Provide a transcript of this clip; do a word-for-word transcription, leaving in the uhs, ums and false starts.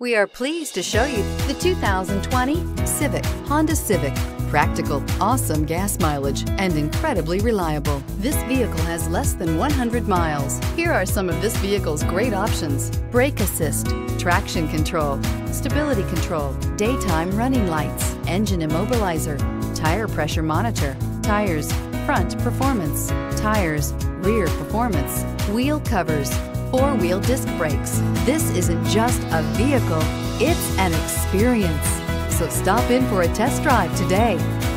We are pleased to show you the two thousand twenty Civic, Honda Civic. Practical, awesome gas mileage, and incredibly reliable. This vehicle has less than one hundred miles. Here are some of this vehicle's great options: brake assist, traction control, stability control, daytime running lights, engine immobilizer, tire pressure monitor, tires, front performance, tires, rear performance, wheel covers, four-wheel disc brakes. This isn't just a vehicle, it's an experience. So stop in for a test drive today.